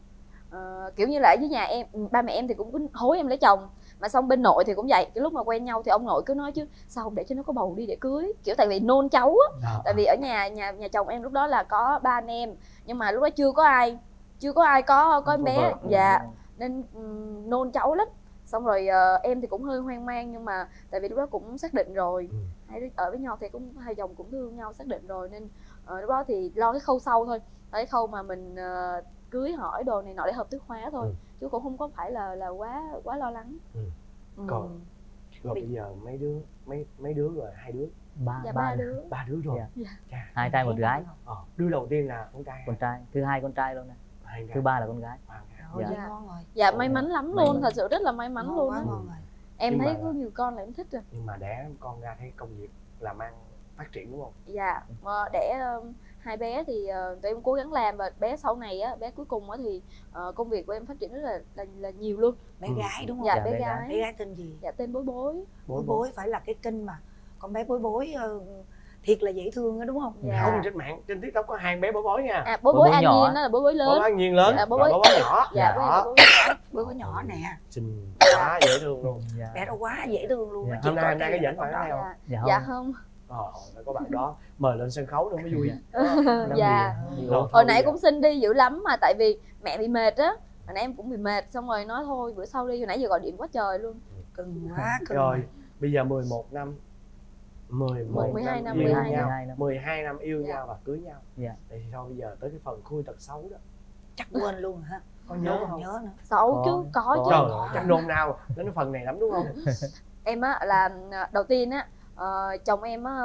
Ờ, kiểu như là ở dưới nhà em, ba mẹ em thì cũng cứ hối em lấy chồng, mà xong bên nội thì cũng vậy. Cái lúc mà quen nhau thì ông nội cứ nói chứ sao không để cho nó có bầu đi để cưới, kiểu tại vì nôn cháu á. À, Tại vì ở nhà nhà nhà chồng em lúc đó là có ba anh em, nhưng mà lúc đó chưa có ai chưa có ai có có em bé. Vợ. Dạ, nên um, nôn cháu lắm. Xong rồi ờ, em thì cũng hơi hoang mang, nhưng mà tại vì lúc đó cũng xác định rồi, Ừ. hai đứa ở với nhau thì cũng hai chồng cũng thương nhau, xác định rồi, nên ờ, lúc đó thì lo cái khâu sau thôi, cái khâu mà mình ờ, cưới hỏi đồ này nọ để hợp thức hóa thôi. Ừ. Chứ cũng không có phải là là quá quá lo lắng. Ừ. Ừ. Còn rồi bây giờ mấy đứa mấy mấy đứa rồi, hai đứa Ba, Dạ ba, ba đứa. ba đứa rồi. Dạ. Chà. hai trai một gái. Ờ, đứa đầu tiên là con trai Con trai, thứ hai con trai luôn này. hai gái. Thứ ba là con gái. Ba gái. Rồi, Dạ. vậy ngon rồi. Dạ may mắn lắm May luôn, mắn. thật sự rất là may mắn Ngon luôn quá, á. ngon rồi. Em Nhưng thấy mà- có nhiều con là em thích rồi. Nhưng mà đẻ con ra thấy công việc làm ăn phát triển đúng không? Dạ, mà đẻ um, hai bé thì uh, tụi em cố gắng làm, và bé sau này á, bé cuối cùng á thì uh, công việc của em phát triển rất là là, là nhiều luôn. Bé Ừ. gái đúng không? Dạ, Dạ, bé bé gái. Bé gái tên gì? Dạ tên Bối Bối. Bối bối phải là cái kênh mà con bé bối bối ờ, thiệt là dễ thương đó đúng không? Dạ. Không, trên mạng trên TikTok có hai bé bối bối nha. À Bối Bối Bối Bối An nhỏ. Nhiên đó là Bối Bối Bối lớn. bối An Nhiên lớn, Dạ, bối và bối- bối bối nhỏ. Dạ, bối Đó. bối nhỏ. Bối bối nhỏ nè. Xinh quá dễ thương luôn. Dạ. Bé đó quá dễ thương luôn. Dạ. Chỉ Hôm nay có hôm nay đây có là dẫn con bạn đó. này không? Dạ, Dạ dạ không. không. Ờ, phải có bạn đó mời lên sân khấu nữa mới vui. Năm Dạ. gì? Rồi, thôi Hồi nãy bây giờ- cũng xin đi dữ lắm, mà tại vì mẹ bị mệt á. Hồi nãy em cũng bị mệt, xong rồi nói thôi bữa sau đi, hồi nãy giờ gọi điện quá trời luôn. Cưng quá, cưng. Rồi, bây giờ mười một năm mười một mười hai năm, yêu mười hai nhau, năm. mười hai năm yêu Dạ. nhau và cưới nhau. Dạ. Thì thôi bây giờ tới cái phần khui tật xấu đó. Chắc quên luôn hả? Có nhớ Không không? nhớ nữa. Xấu Có, chứ, có, có. chứ. Trời ơi, chắc nôn nao đến cái phần này lắm đúng không? Em á là đầu tiên á, ờ, chồng em á,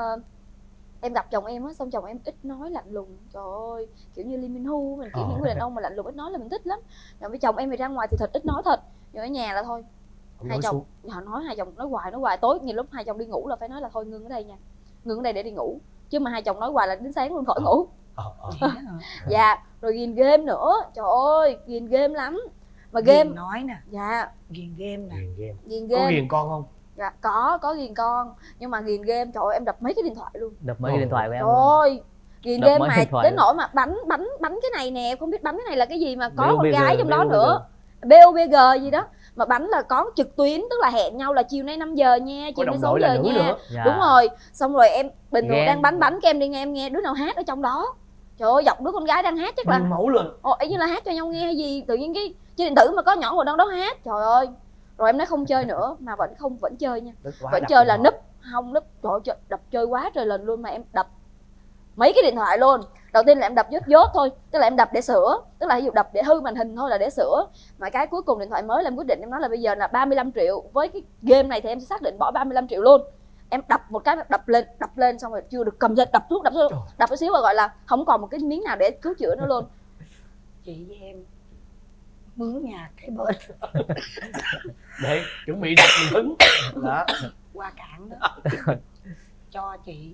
em gặp chồng em á, xong chồng em ít nói, lạnh lùng. Trời ơi, kiểu như Lee Min Ho, mình kiểu Ờ. những người đàn ông mà lạnh lùng ít nói là mình thích lắm. Rồi với chồng em thì ra ngoài thì thật ít nói thật, nhưng ở nhà là thôi. Không Hai nói chồng xuống. họ nói hai chồng nói hoài nói hoài, tối nhiều lúc hai chồng đi ngủ là phải nói là thôi ngưng ở đây nha, ngưng ở đây để đi ngủ, chứ mà hai chồng nói hoài là đến sáng luôn khỏi Ờ. ngủ. Ờ, ờ. Vậy đó hả? Dạ, rồi ghiền game nữa, trời ơi ghiền game lắm, mà Ghiền game nói nè, dạ ghiền game nè. Ghiền game. ghiền Có game ghiền con không? dạ có có ghiền con, nhưng mà ghiền game trời ơi em đập mấy cái điện thoại luôn. Đập mấy cái điện thoại của em Trời luôn. ơi, ghiền Đập game mấy mà điện thoại đến luôn. nỗi mà bắn bắn bắn cái này nè, không biết bắn cái này là cái gì mà có bê o con bê giê, gái trong đó bê o bê giê. nữa, bê o bê giê gì đó, mà bánh là có trực tuyến, tức là hẹn nhau là chiều nay năm giờ nha, chiều nay sáu giờ nha. Nữa. Dạ. Đúng rồi, xong rồi em bình thường Ghen. đang bánh bánh cái em đi nghe em nghe đứa nào hát ở trong đó. Trời ơi, dọc đứa con gái đang hát chắc là Nguyên mẫu lên. ồ ấy như là hát cho nhau nghe hay gì, tự nhiên cái trên điện tử mà có nhỏ ngồi đâu đó hát. Trời ơi. Rồi em nói không chơi nữa mà vẫn không vẫn chơi nha. Vẫn chơi là núp, không núp, trời ơi, đập chơi quá trời lần luôn mà em đập mấy cái điện thoại luôn. Đầu tiên là em đập dốt dốt thôi, tức là em đập để sửa, tức là ví dụ đập để hư màn hình thôi là để sửa. Mà cái cuối cùng điện thoại mới là em quyết định, em nói là bây giờ là ba mươi lăm triệu, với cái game này thì em sẽ xác định bỏ ba mươi lăm triệu luôn. Em đập một cái, đập lên đập lên xong rồi chưa được cầm lên, đập thuốc đập thuốc đập một xíu và gọi là không còn một cái miếng nào để cứu chữa nữa luôn. Chị với em mướn nhà cái bên để chuẩn bị đập mình hứng đó qua cạn đó cho chị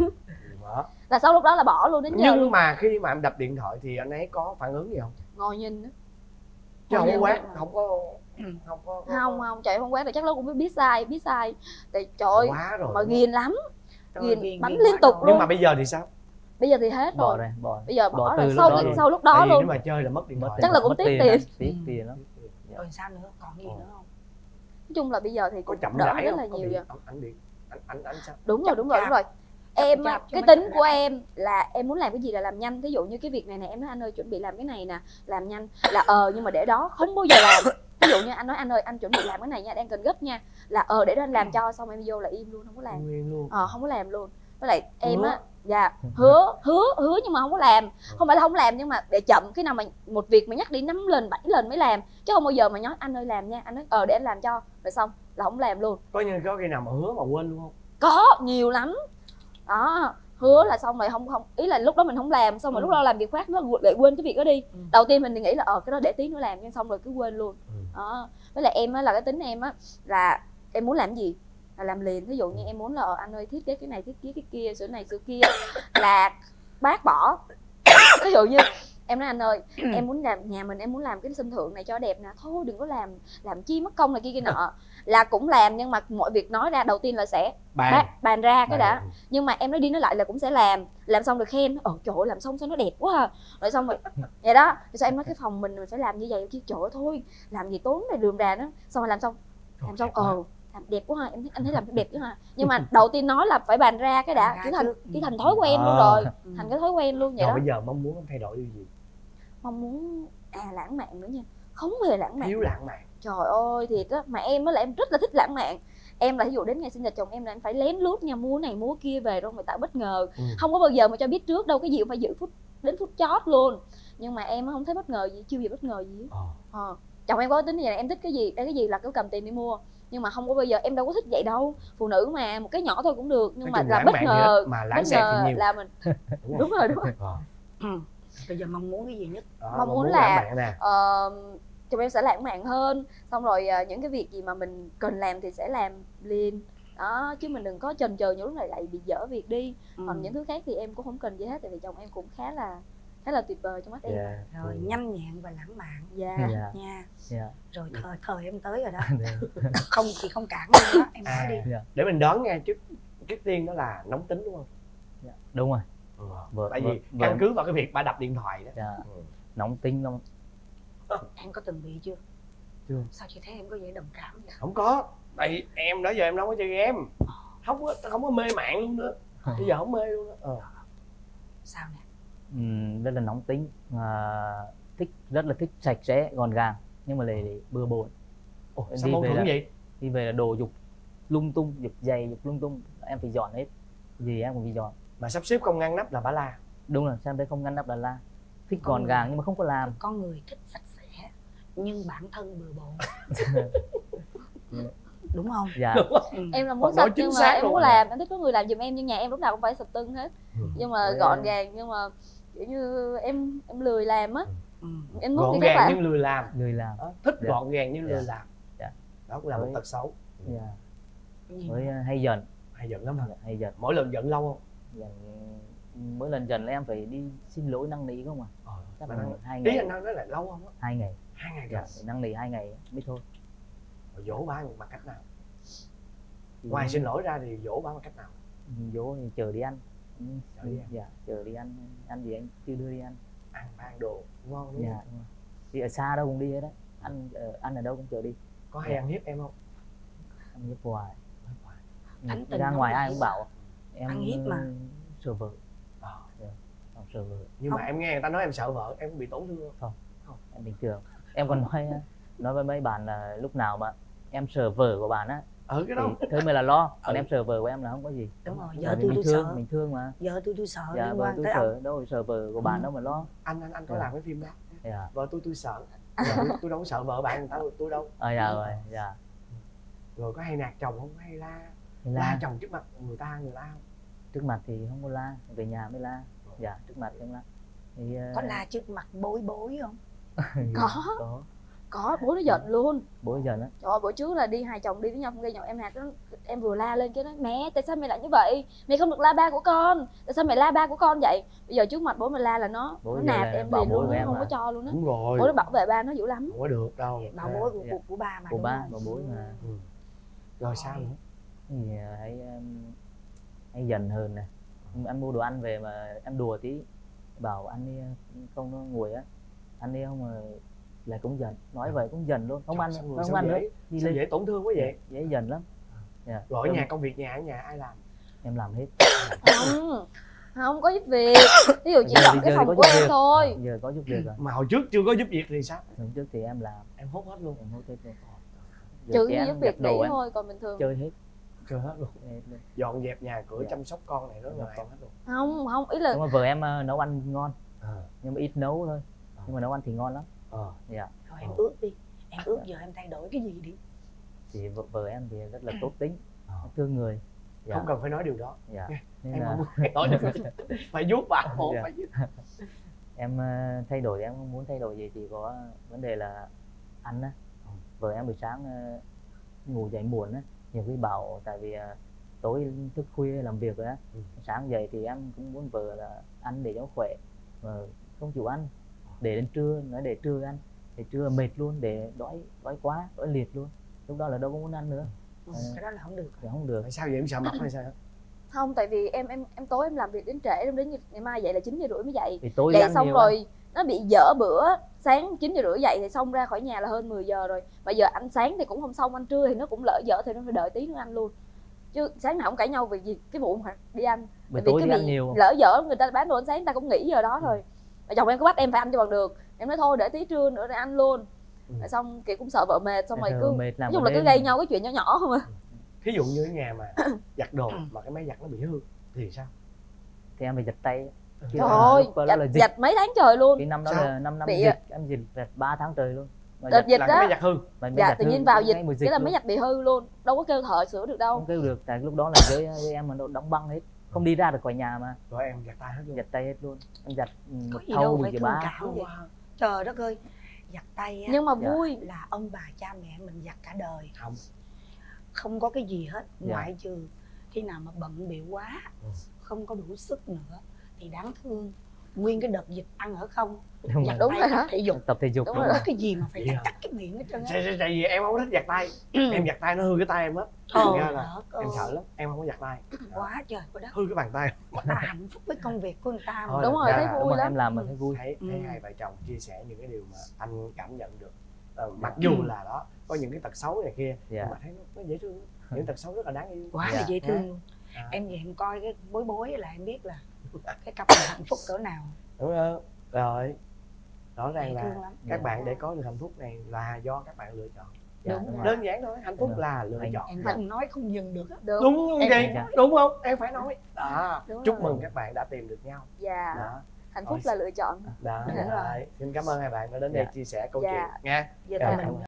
đó. Là sau lúc đó là bỏ luôn đến giờ Nhưng luôn. mà khi mà em đập điện thoại thì anh ấy có phản ứng gì không? Ngồi nhìn đó. Chứ không có quát, mà. không có không có Không không chạy không quát được, chắc nó cũng biết biết sai biết sai. Tại trời ơi quá rồi mà ghiền lắm, Trời, ghiền ghiền- bánh ghiền liên quá tục rồi. luôn. Nhưng mà bây giờ thì sao? Bây giờ thì hết Bỏ rồi. rồi, bỏ. Bây giờ bỏ, Bỏ là từ lúc sau đó cái luôn. sau lúc Tại đó vì luôn. nếu mà chơi là mất điện thoại. Chắc là cũng Mất tiếc tiền. lắm, tiếc tiền lắm. Rồi sao nữa, còn gì nữa không? Nói chung là bây giờ thì Có cũng chậm đỡ rãi rất không? là Có nhiều bị rồi. anh anh bị anh anh anh sao? Đúng rồi Chậm đúng rồi đúng chạp. rồi. Em á, chạp chứ cái mới tính chậm của rãi. em là em muốn làm cái gì là làm nhanh. Ví dụ như cái việc này nè, em nói anh ơi chuẩn bị làm cái này nè, làm nhanh là ờ nhưng mà để đó không bao giờ làm. Ví dụ như anh nói anh ơi anh chuẩn bị làm cái này nha, đang cần gấp nha, là ờ để đó anh làm cho, xong em vô là im luôn, không có làm. Nguyên luôn. Ờ không có làm luôn. Với lại em Hứa. á, dạ hứa hứa hứa nhưng mà không có làm. Không phải là không làm nhưng mà để chậm, cái nào mà một việc mà nhắc đi năm lần bảy lần mới làm, chứ không bao giờ mà nói anh ơi làm nha, anh nói ờ để anh làm cho, rồi xong là không làm luôn. Có như có khi nào mà hứa mà quên luôn không? Có nhiều lắm đó, hứa là xong rồi không không ý là lúc đó mình không làm, xong rồi lúc đó làm việc khác nó lại quên cái việc đó đi. Ừ. Đầu tiên mình thì nghĩ là ờ cái đó để tí nữa làm, nhưng xong rồi cứ quên luôn. Ừ. Đó. Với lại em á, là cái tính em á là em muốn làm gì là làm liền. Ví dụ như em muốn là ờ, anh ơi thiết kế cái này thiết kế cái kia, sửa này sửa kia là bác bỏ. Ví dụ như em nói anh ơi em muốn làm nhà mình, em muốn làm cái sân thượng này cho đẹp nè, thôi đừng có làm làm chi mất công này kia kia nọ, là cũng làm. Nhưng mà mọi việc nói ra đầu tiên là sẽ Bàn. bàn, bàn ra cái Bàn. đã. Nhưng mà em nói đi nói lại là cũng sẽ làm, làm xong rồi khen ờ trời ơi làm xong sao nó đẹp quá à. Rồi xong rồi vậy đó, rồi sao em nói cái phòng mình mình phải làm như vậy chứ, trời ơi thôi làm gì tốn này đường đà đó. Xong rồi làm xong làm xong ờ làm đẹp quá ha, em thấy anh thấy làm đẹp chứ ha. Nhưng mà đầu tiên nói là phải bàn ra cái đã, Bàn ra cái thành trước. cái thành thói quen luôn À. rồi, Ừ. thành cái thói quen luôn vậy Rồi đó. bây giờ mong muốn em thay đổi điều gì? Mong muốn à lãng mạn nữa nha, không hề lãng mạn. Thiếu lãng mạn. Trời ơi thiệt á, mà em á là em rất là thích lãng mạn. Em là ví dụ đến ngày sinh nhật chồng em là em phải lén lút nha, mua này mua kia về rồi người ta bất ngờ. Ừ. Không có bao giờ mà cho biết trước đâu, cái gì cũng phải giữ phút đến phút chót luôn. Nhưng mà em không thấy bất ngờ gì, chưa gì bất ngờ gì. Ờ. Ờ. Chồng em có tính như vậy, em thích cái gì, đây cái gì là cứ cầm tiền đi mua. Nhưng mà không có bao giờ, em đâu có thích vậy đâu. Phụ nữ mà, một cái nhỏ thôi cũng được, nhưng Nói mà chung là lãng bất mạn thì ngờ, ít, mà lãng bất xẹt ngờ thì nhiều. là mình Đúng, đúng rồi đúng rồi. Ờ. Ừ. Bây giờ mong muốn cái gì nhất? Đó, Mong muốn là- lãng mạn nè. Ờ, chồng em sẽ lãng mạn hơn, xong rồi à, những cái việc gì mà mình cần làm thì sẽ làm liền đó, chứ mình đừng có chần chừ những lúc này lại bị dở việc đi. Ừ. Còn những thứ khác thì em cũng không cần gì hết, tại vì chồng em cũng khá là khá là tuyệt vời trong mắt em. Dạ. Rồi Ừ. nhanh nhẹn và lãng mạn Dạ. Dạ. nha. Dạ. Rồi thời thời em tới rồi đó. Dạ. Không chị không cản luôn đó, em nói À, đi. Dạ. để mình đoán nghe trước trước tiên đó là nóng tính đúng không? Dạ. Đúng rồi. Ừ. Vợ- Tại vợ- vì vợ- căn cứ vào cái việc bà đập điện thoại đó. Dạ. Ừ. Nóng tính lắm. Em có từng bị chưa? Chưa. Sao chị thấy em có vẻ đồng cảm vậy? Không có, tại em đó giờ em đâu có chơi game, không có không có mê mạng luôn nữa, bây giờ không mê luôn đó. Ờ. Sao nè? Ừm, rất là nóng tính, à, thích rất là thích sạch sẽ gọn gàng, nhưng mà lại lại bừa bộn. Ồ, Em sao đi mâu về thuẫn là- vậy? Đi về là đồ dục lung tung, dục giày dục lung tung, em phải dọn hết, gì em cũng phải dọn. Mà sắp xếp không ngăn nắp là bà la. Đúng là xem đây không ngăn nắp là la, thích Con gọn người. gàng nhưng mà không có làm. Con người thích sạch sẽ nhưng bản thân bừa bộn. Đúng không? Dạ. Ừ. Em là Còn muốn nói sạch chính nhưng mà xác em luôn muốn rồi. làm, em thích có người làm giùm em, nhưng nhà em lúc nào cũng phải sạch tưng hết. Ừ. Nhưng mà Vậy gọn em- gàng, nhưng mà kiểu như em em lười làm á. Ừ. Em muốn Gọn đi khác gàng làm. nhưng lười làm. Người làm. Đó, thích Dạ. gọn gàng nhưng lười Dạ. làm. Dạ. Đó cũng là một Với- tật xấu. Dạ. Nhìn Với uh, hay giận. Hay giận lắm hả? Dạ, hay giận. Mỗi lần giận lâu không? Giận mỗi lần giận là em phải đi xin lỗi năn nỉ không à? Ờ. Chắc Mà là năng- hai ý ngày. anh nói là lâu không á? Hai ngày. Hai ngày Dạ, rồi. phải năn nỉ hai ngày mới thôi. Rồi dỗ ba bằng cách nào? Thì Ngoài xin lỗi ra thì dỗ ba bằng cách nào? dỗ thì chờ đi ăn. Ừ, Chờ đi ăn. dạ, chờ đi ăn, ăn gì anh chưa đưa đi ăn. Ăn ba ăn đồ ngon đúng Dạ, không? đúng rồi. Đi ở xa đâu cũng đi hết đấy, ăn ờ, ăn ở đâu cũng chờ đi. có hay ăn hiếp em không? Ăn hiếp hoài. Tánh tình Ra không ngoài được ai hiếp cũng bảo em ăn hiếp mà. sợ vợ. Ờ. Dạ, em sợ vợ. Nhưng Không. mà em nghe người ta nói em sợ vợ, em cũng bị tổn thương không? Không, em bình thường. Em còn nói nói với mấy bạn là lúc nào mà em sợ vợ của bạn á Ở cái đó thì thế mới là lo, còn Ừ. em sợ vợ của em là không có gì. Đúng rồi, Tại giờ vì tôi mình tôi thương, sợ. mình thương mà. Giờ tôi tôi sợ Dạ, liên vợ quan tôi tới sợ ông. đâu sợ vợ của bạn Ừ. đâu mà lo. anh anh anh có Dạ. làm cái phim đó. Dạ. Vợ tôi tôi sợ. Vợ tôi, tôi đâu có sợ vợ bạn người ta tôi đâu. À, dạ rồi, dạ. Rồi có hay nạt chồng không, hay la Thì la, la chồng trước mặt người ta người ta không? trước mặt thì không có la, về nhà mới la. Dạ, trước mặt không la. Thì Có la trước mặt bối bối không? Có. có. Có, bố nó giận luôn. Bố giận á. Trời ơi, bữa trước là đi hai chồng đi với nhau không gây nhau, em nạt nó, em vừa la lên cái nói mẹ tại sao mẹ lại như vậy, mẹ không được la ba của con, tại sao mẹ la ba của con vậy. Bây giờ trước mặt bố mẹ la là nó Bố nó giờ nạt là em bảo liền bố luôn, của nó em không mà. có cho luôn á. Đúng rồi. Bố nó bảo vệ ba nó dữ lắm. Không có được đâu. Bảo bối của, Dạ. của, của ba mà Của đúng ba, không? của bố mà. Ừ. Rồi sao nữa? Thì à, hãy um, hãy dần hơn nè. Anh mua đồ ăn về mà em đùa tí, bảo ăn đi không nó ngồi á, ăn đi không mà lại cũng dần, nói vậy cũng dần luôn, không Trời, ăn sao nữa, người không sao ăn nữa, dễ- đi Sao lên dễ tổn thương quá vậy? dễ dần lắm. Dạ. Rồi ở Em- nhà công việc nhà ở nhà ai làm? em làm hết. Không, không có giúp việc, ví dụ chỉ Giờ dọn thì cái giờ phòng có của giúp em việc. thôi. Giờ có giúp việc rồi. Mà hồi trước chưa có giúp việc thì sao? Hôm trước thì em làm, Em hốt hết luôn. em hốt hết luôn. Giờ Trừ chén, khi giúp việc giặt đồ nghỉ em thôi, còn bình thường chơi hết. Chưa hết luôn. Hết luôn. Dọn dẹp nhà cửa, Dạ. chăm sóc con này đó Chăm là sóc em con. hết luôn. không không ý là Nhưng mà vợ em ờ, nấu ăn ngon, Ờ. nhưng mà ít nấu thôi. Nhưng mà nấu ăn thì ngon lắm. Ờ. Dạ. Rồi em ước đi, em ước giờ em thay đổi cái gì đi. Thì vợ, vợ em thì rất là tốt tính, Ờ. thương người. Dạ. Không cần phải nói điều đó. Dạ. Nghe, Nên em là không muốn nói được. Phải giúp bà hộ Dạ. phải giúp. em ờ, thay đổi em không muốn thay đổi gì, chỉ có vấn đề là ăn á. Vợ em buổi sáng ờ, ngủ dậy muộn á, nhiều khi bảo tại vì ờ, tối thức khuya làm việc rồi á, Ừ. sáng dậy thì em cũng muốn vợ là ăn để cho khỏe, mà không chịu ăn, để đến trưa nói để trưa ăn, để trưa mệt luôn, để đói đói quá đói liệt luôn, lúc đó là đâu có muốn ăn nữa. Ừ, Ờ. cái đó là không được. Thì không được. Tại sao vậy, em sợ mặt hay sao? không, tại vì em em em tối em làm việc đến trễ, em đến ngày mai dậy là chín giờ rưỡi mới dậy. Thì tối Dậy ăn xong nhiều rồi nó bị dở bữa, sáng chín giờ rưỡi dậy thì xong ra khỏi nhà là hơn mười giờ rồi. Mà giờ ăn sáng thì cũng không xong, ăn trưa thì nó cũng lỡ dở thì nó phải đợi tí nữa ăn luôn. Chứ sáng nào cũng cãi nhau vì gì cái vụ mà đi ăn. buổi Tại vì tối cái đi ăn bị nhiều. lỡ dở người ta bán đồ ăn sáng người ta cũng nghỉ giờ đó thôi. Mà chồng em có bắt em phải ăn cho bằng được. Em nói thôi để tí trưa nữa để ăn luôn. Ừ. Rồi xong kiểu cũng sợ vợ mệt, xong rồi Ờ, cứ mệt làm nói chung cả là cứ đêm. gây nhau cái chuyện nhỏ nhỏ không à. Thí dụ như ở nhà mà giặt đồ mà cái máy giặt nó bị hư thì sao? Thì em phải giật tay. Chứ Trời là ơi, lúc đó giặt, là dịch. giặt mấy tháng trời luôn. Cái năm đó Sao? là năm năm Bị- dịch, em dịch giật ba tháng trời luôn. Mà Đợt giật dịch Là đó. cái máy giặt hư. mà mới Dạ giặt tự hư, nhiên vào cái dịch ngày mùa cái là luôn. máy giặt bị hư luôn, đâu có kêu thợ sửa được đâu. Không kêu được, tại lúc đó là với, với em mà nó đóng băng hết, không đi ra được khỏi nhà mà. Rồi em giặt tay hết luôn. Giặt tay hết luôn. Em giặt ừ, Có một gì thau đâu một phải giờ thương ba. cảm vậy. Trời đất ơi, giặt tay á, Nhưng mà Dạ. vui. là ông bà cha mẹ mình giặt cả đời, Không. không có cái gì hết, Dạ. ngoại trừ khi nào mà bận bịu quá, Ừ. không có đủ sức nữa thì đáng thương. Nguyên cái đợt dịch ăn ở không, Đúng giặt Đúng tay rồi tập đó. thể dục, Tập thể dục Đúng đúng rồi rồi. có cái gì mà phải Dạ. cắt cắt cái miệng hết trơn á. Tại, tại vì em không có thích giặt tay. Em giặt tay nó hư cái tay em hết. Trời Thành ra là đất em ơi, sợ lắm, em không có giặt tay. quá trời quá đất. Hư cái bàn tay. Người ta hạnh phúc với công việc của người ta mà. Thôi, Đúng rồi, ra thấy là- vui Đúng rồi, lắm. em làm mà thấy vui. Thấy, thấy Ừ. hai vợ chồng chia sẻ những cái điều mà anh cảm nhận được. Ờ, mặc dù là đó có những cái tật xấu này kia, Dạ. nhưng mà thấy nó, nó dễ thương. Những tật xấu rất là đáng yêu. Quá Dạ. là dễ thương luôn. À. Em về em coi cái bối bối là em biết là cái cặp này hạnh phúc cỡ nào. Đúng không? Rồi rõ ràng Dễ là thương lắm. các Dạ. bạn để có được hạnh phúc này là do các bạn lựa chọn. Dạ, Đúng đúng rồi. rồi. Đơn giản thôi, hạnh phúc Đúng. là lựa Anh- chọn. Em không nói không dừng được á. Đúng. Đúng không Em- chị? Dạ. Đúng không? Em phải nói. Đó. Đúng Chúc rồi. mừng các bạn đã tìm được nhau. Dạ, Đó. hạnh phúc Ôi. là lựa chọn. Đó. Đúng rồi. Rồi. Xin cảm ơn hai bạn đã đến đây Dạ. chia sẻ câu Dạ. chuyện nha. Giờ Dạ. tụi mình